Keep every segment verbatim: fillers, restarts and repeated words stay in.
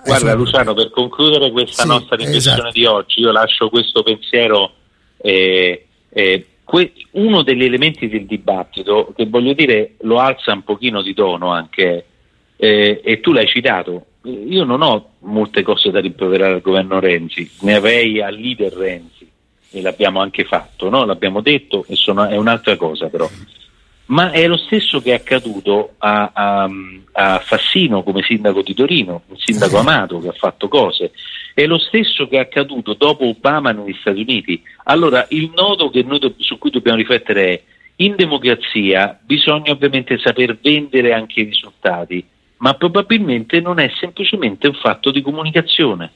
Guarda Luciano, per concludere questa sì, nostra riflessione esatto. di oggi, io lascio questo pensiero, eh, eh, que- uno degli elementi del dibattito che voglio dire lo alza un pochino di tono anche, eh, e tu l'hai citato, io non ho molte cose da rimproverare al governo Renzi, ne avrei al leader Renzi, e l'abbiamo anche fatto, no? L'abbiamo detto, e sono, è un'altra cosa però. Ma è lo stesso che è accaduto a, a, a Fassino come sindaco di Torino, un sindaco amato che ha fatto cose, è lo stesso che è accaduto dopo Obama negli Stati Uniti. Allora il nodo che noi do, su cui dobbiamo riflettere è: in democrazia bisogna ovviamente saper vendere anche i risultati, ma probabilmente non è semplicemente un fatto di comunicazione,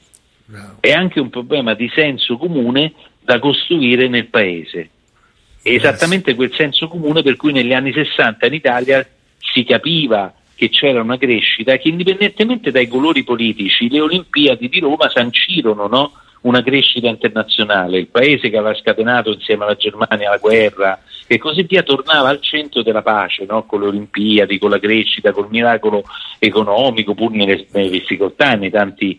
è anche un problema di senso comune da costruire nel paese. È esattamente quel senso comune per cui negli anni sessanta in Italia si capiva che c'era una crescita, che indipendentemente dai colori politici le Olimpiadi di Roma sancirono, no? Una crescita internazionale, il paese che aveva scatenato insieme alla Germania la guerra e così via tornava al centro della pace, no? Con le Olimpiadi, con la crescita, col miracolo economico, pur nelle, nelle difficoltà, nei tanti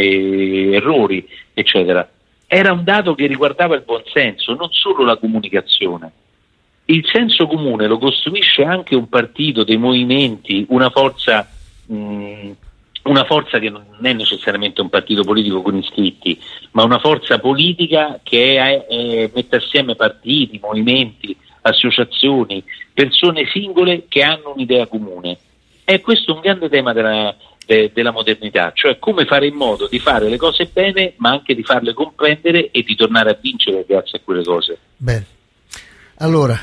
eh, errori, eccetera. Era un dato che riguardava il buonsenso, non solo la comunicazione. Il senso comune lo costruisce anche un partito, dei movimenti, una forza, mh, una forza che non è necessariamente un partito politico con iscritti, ma una forza politica che è, è, mette assieme partiti, movimenti, associazioni, persone singole che hanno un'idea comune. E questo è un grande tema della De, della modernità, cioè come fare in modo di fare le cose bene ma anche di farle comprendere e di tornare a vincere grazie a quelle cose. Bene, allora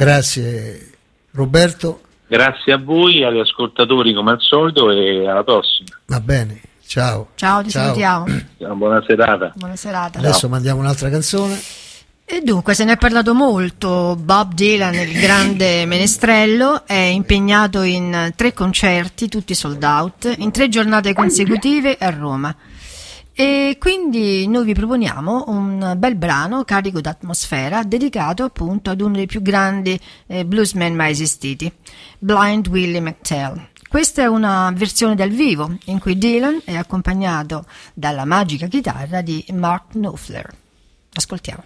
grazie Roberto, grazie a voi, agli ascoltatori come al solito, e alla prossima. Va bene, ciao ciao, ti ciao. salutiamo. Buona serata. Buona serata. Adesso ciao. Mandiamo un'altra canzone. E dunque se ne è parlato molto. Bob Dylan, il grande menestrello, è impegnato in tre concerti, tutti sold out, in tre giornate consecutive a Roma. E quindi noi vi proponiamo un bel brano carico d'atmosfera dedicato appunto ad uno dei più grandi eh, bluesmen mai esistiti, Blind Willie McTell. Questa è una versione dal vivo in cui Dylan è accompagnato dalla magica chitarra di Mark Knopfler. Ascoltiamo.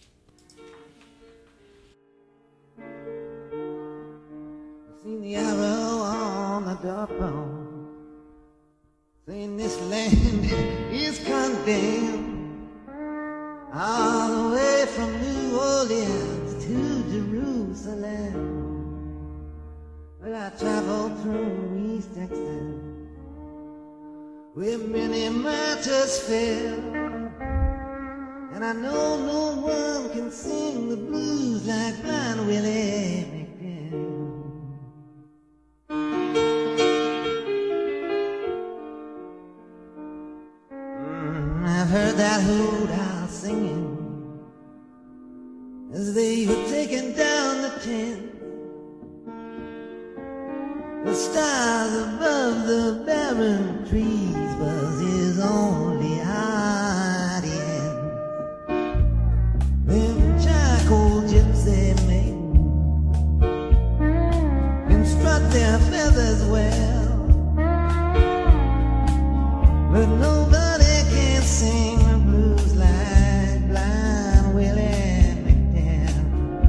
The arrow on the doorpost, saying this land is condemned, all the way from New Orleans to Jerusalem. Well, I traveled through East Texas, where many martyrs fell, and I know no one can sing the blues like Blind Willie McTell. I've heard that hoot owl singing as they were taking down the tent. The stars above the barren trees was his only audience. Them charcoal gypsy maidens can strut their feathers well, but nobody can sing the blues like Blind Willie McTell.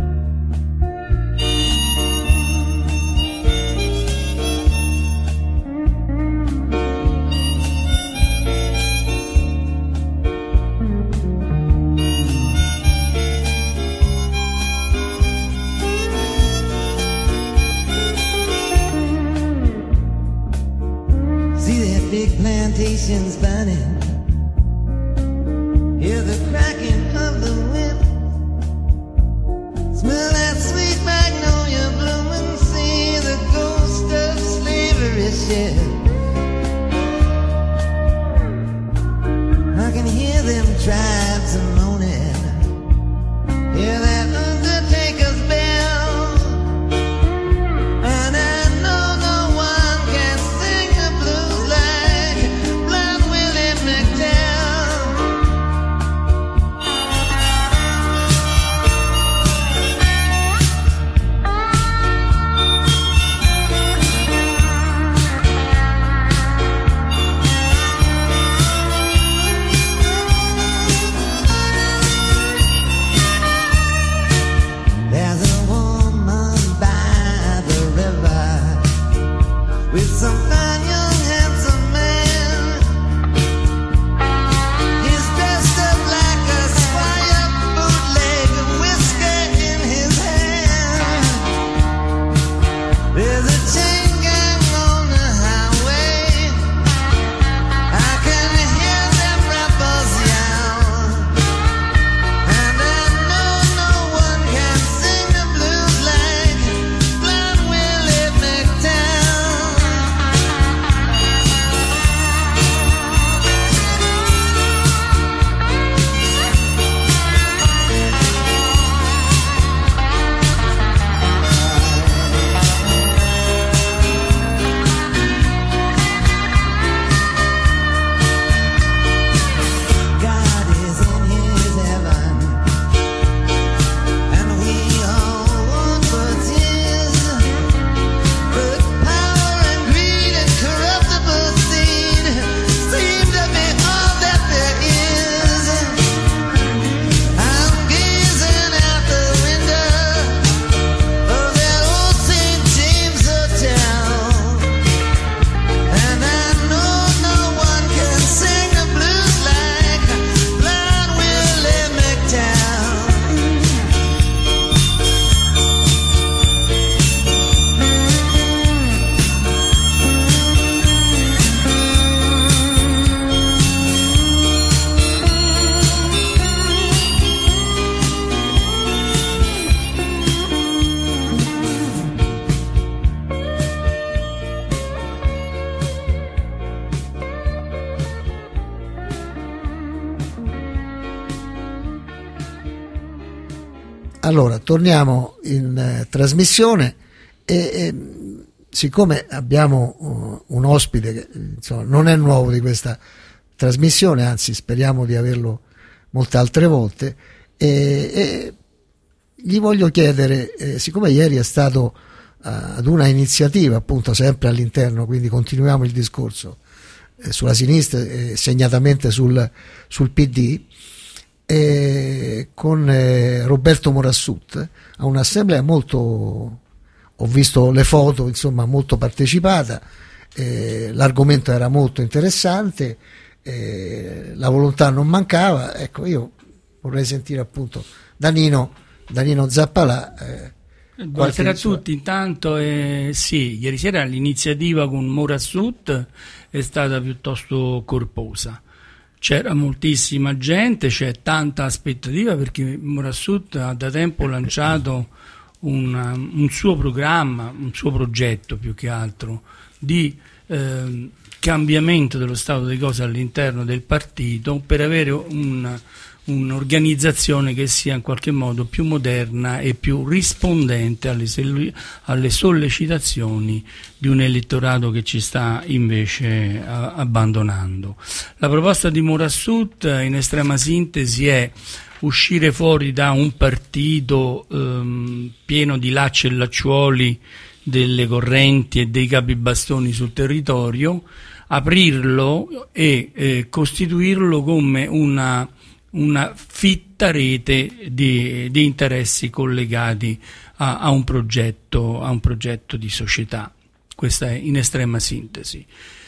See that big plantations burning, hear the cracking of the whip, smell that sweet magnolia blooming, see the ghost of slavery shed. I can hear them tribes a moaning, hear that undertaker's bell, and I know no one can sing the blues like Blind Willie McTell. Allora, torniamo in eh, trasmissione e, e siccome abbiamo uh, un ospite che insomma, non è nuovo di questa trasmissione, anzi speriamo di averlo molte altre volte, e, e gli voglio chiedere, eh, siccome ieri è stato uh, ad una iniziativa appunto sempre all'interno, quindi continuiamo il discorso eh, sulla sinistra e eh, segnatamente sul, sul P D, eh, con eh, Roberto Morassut, a un'assemblea molto, ho visto le foto, insomma molto partecipata, eh, l'argomento era molto interessante, eh, la volontà non mancava. Ecco, io vorrei sentire appunto Danilo, Danilo Zappalà. Eh, Buonasera a tutti, intanto eh, sì, ieri sera l'iniziativa con Morassut è stata piuttosto corposa, c'era moltissima gente, c'è tanta aspettativa perché Morassut ha da tempo lanciato una, un suo programma, un suo progetto più che altro di eh, cambiamento dello stato delle cose all'interno del partito per avere un, un'organizzazione che sia in qualche modo più moderna e più rispondente alle, alle sollecitazioni di un elettorato che ci sta invece a, abbandonando. La proposta di Morassut in estrema sintesi è uscire fuori da un partito ehm, pieno di lacci e lacciuoli delle correnti e dei capibastoni sul territorio, aprirlo e eh, costituirlo come una una fitta rete di, di interessi collegati a, a, un progetto, a un progetto di società. Questa è in estrema sintesi.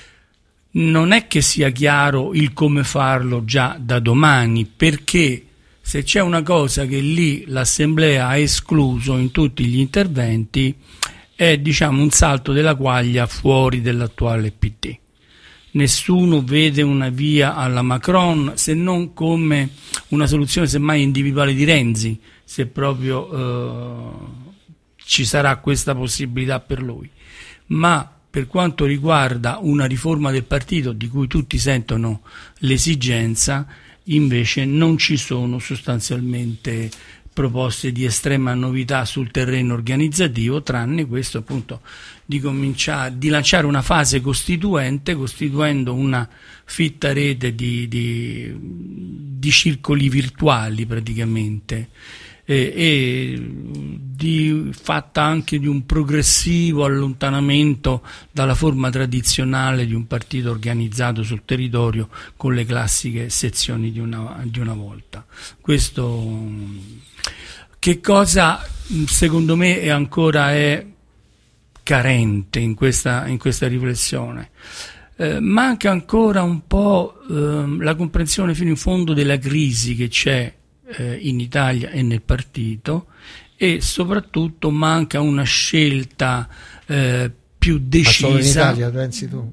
Non è che sia chiaro il come farlo già da domani, perché se c'è una cosa che lì l'Assemblea ha escluso in tutti gli interventi è, diciamo, un salto della quaglia fuori dell'attuale P D. Nessuno vede una via alla Macron, se non come una soluzione semmai individuale di Renzi, se proprio eh, ci sarà questa possibilità per lui. Ma per quanto riguarda una riforma del partito di cui tutti sentono l'esigenza, invece non ci sono sostanzialmente proposte di estrema novità sul terreno organizzativo, tranne questo appunto di cominciare, di lanciare una fase costituente, costituendo una fitta rete di, di, di circoli virtuali praticamente, e, e di, fatta anche di un progressivo allontanamento dalla forma tradizionale di un partito organizzato sul territorio con le classiche sezioni di una, di una volta. Questo che cosa secondo me è ancora è carente in questa, in questa riflessione? Eh, manca ancora un po' eh, la comprensione fino in fondo della crisi che c'è eh, in Italia e nel partito, e soprattutto manca una scelta eh, più decisa. Ma solo in Italia, pensi tu?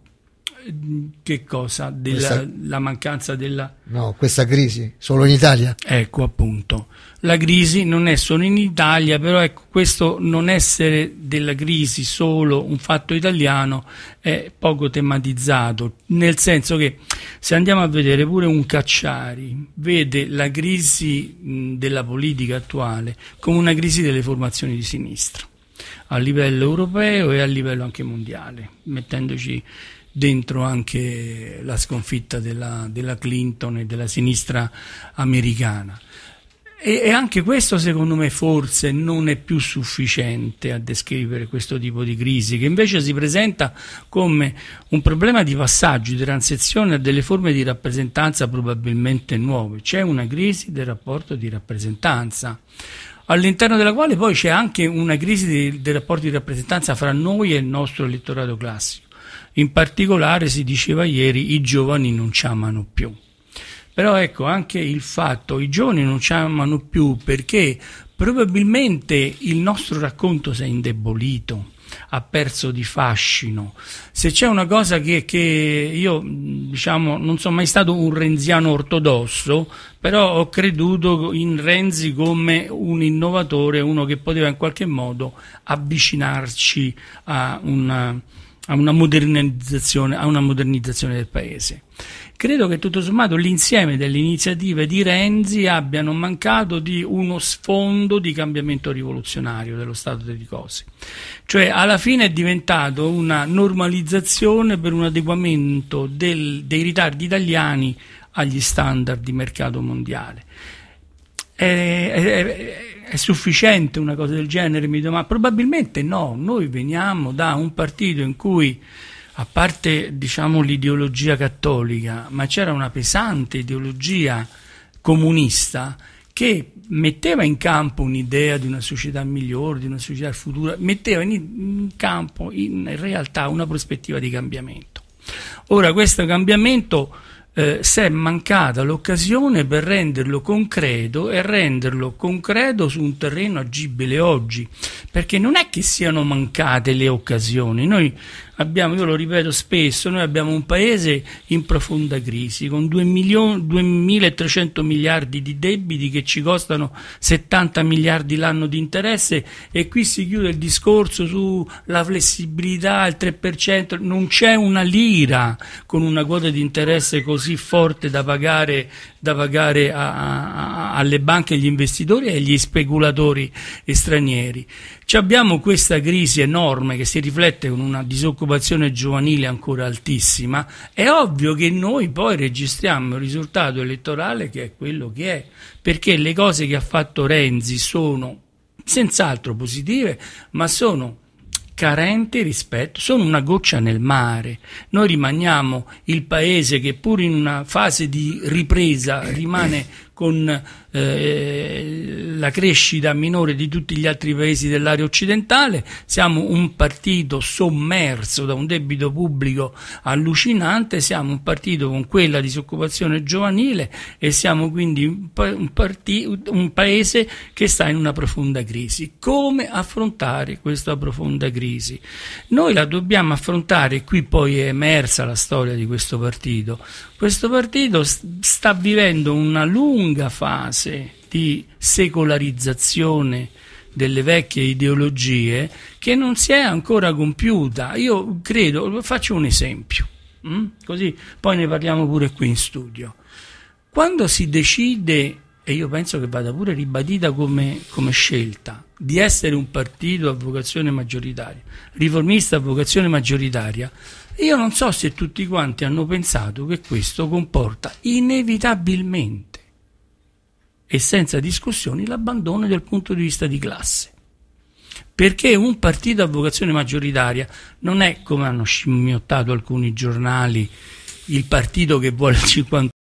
Che cosa? Della, questa, la mancanza della... No, questa crisi, solo in Italia? Ecco, appunto. La crisi non è solo in Italia, però ecco, questo non essere della crisi solo un fatto italiano è poco tematizzato, nel senso che se andiamo a vedere pure un Cacciari, vede la crisi mh, della politica attuale come una crisi delle formazioni di sinistra, a livello europeo e a livello anche mondiale, mettendoci dentro anche la sconfitta della, della Clinton e della sinistra americana. E, e anche questo secondo me forse non è più sufficiente a descrivere questo tipo di crisi, che invece si presenta come un problema di passaggio, di transizione a delle forme di rappresentanza probabilmente nuove. C'è una crisi del rapporto di rappresentanza, all'interno della quale poi c'è anche una crisi dei, dei rapporti di rappresentanza fra noi e il nostro elettorato classico. In particolare, si diceva ieri, i giovani non ci amano più. Però ecco, anche il fatto, i giovani non ci amano più perché probabilmente il nostro racconto si è indebolito, ha perso di fascino. Se c'è una cosa che, che io, diciamo, non sono mai stato un renziano ortodosso, però ho creduto in Renzi come un innovatore, uno che poteva in qualche modo avvicinarci a una... a una modernizzazione, a una modernizzazione del paese. credo che tutto sommato l'insieme delle iniziative di Renzi abbiano mancato di uno sfondo di cambiamento rivoluzionario dello stato delle cose. Cioè alla fine è diventato una normalizzazione per un adeguamento del, dei ritardi italiani agli standard di mercato mondiale. È, è, è sufficiente una cosa del genere? Mi domando. Probabilmente no. Noi veniamo da un partito in cui, a parte diciamo l'ideologia cattolica, ma c'era una pesante ideologia comunista che metteva in campo un'idea di una società migliore, di una società futura, metteva in, in campo in realtà una prospettiva di cambiamento. Ora questo cambiamento Eh, si è mancata l'occasione per renderlo concreto e renderlo concreto su un terreno agibile oggi, perché non è che siano mancate le occasioni. Noi abbiamo, io lo ripeto spesso, noi abbiamo un paese in profonda crisi con duemilatrecento miliardi di debiti che ci costano settanta miliardi l'anno di interesse, e qui si chiude il discorso sulla flessibilità, il tre per cento, non c'è una lira con una quota di interesse così forte da pagare, da pagare a, a, alle banche, agli investitori e agli speculatori stranieri. Ci abbiamo questa crisi enorme che si riflette con una disoccupazione giovanile ancora altissima. È ovvio che noi poi registriamo il risultato elettorale che è quello che è, perché le cose che ha fatto Renzi sono senz'altro positive, ma sono carenti rispetto, sono una goccia nel mare. Noi rimaniamo il paese che pur in una fase di ripresa rimane con eh, la crescita minore di tutti gli altri paesi dell'area occidentale. Siamo un partito sommerso da un debito pubblico allucinante, siamo un partito con quella disoccupazione giovanile e siamo quindi un, pa- un, parti- un paese che sta in una profonda crisi. Come affrontare questa profonda crisi? Noi la dobbiamo affrontare, qui poi è emersa la storia di questo partito. Questo partito sta vivendo una lunga fase di secolarizzazione delle vecchie ideologie che non si è ancora compiuta. Io credo, faccio un esempio, hm? così poi ne parliamo pure qui in studio. Quando si decide, e io penso che vada pure ribadita come, come scelta, di essere un partito a vocazione maggioritaria, riformista a vocazione maggioritaria, io non so se tutti quanti hanno pensato che questo comporta inevitabilmente e senza discussioni l'abbandono del punto di vista di classe. Perché un partito a vocazione maggioritaria non è, come hanno scimmiottato alcuni giornali, il partito che vuole il cinquanta